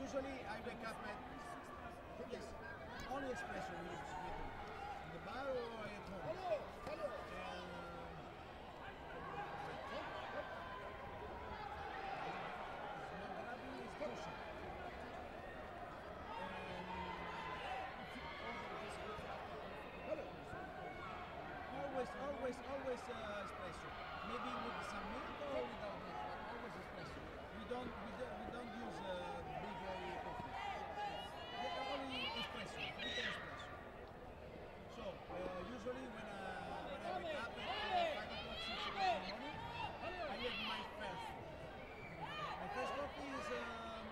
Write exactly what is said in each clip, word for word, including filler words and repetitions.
usually I wake up at yes, only espresso in the bar or at home. And Snograbi is kosher. Always, always, always uh, espresso. Maybe with some milk or without milk, but always espresso. We don't, we don't, we don't use uh, big uh, coffee. We only espresso, little espresso. So uh, usually when, uh, when I wake up at five o'clock, six o'clock in the morning, I have my first. My first coffee is um,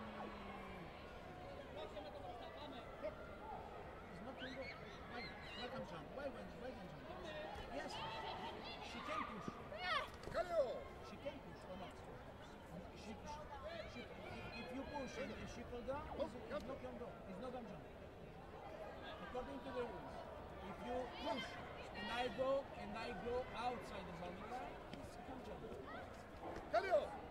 it's not Congo. Why? Why can jump? Why when? Why can jump? Yes, she can push. She can push or not? She, she, if you push and if she fall down, it's, it's not gonna go. It's not gonna jump. According to the rules, if you push and I go and I go outside the boundary line, it's can jump.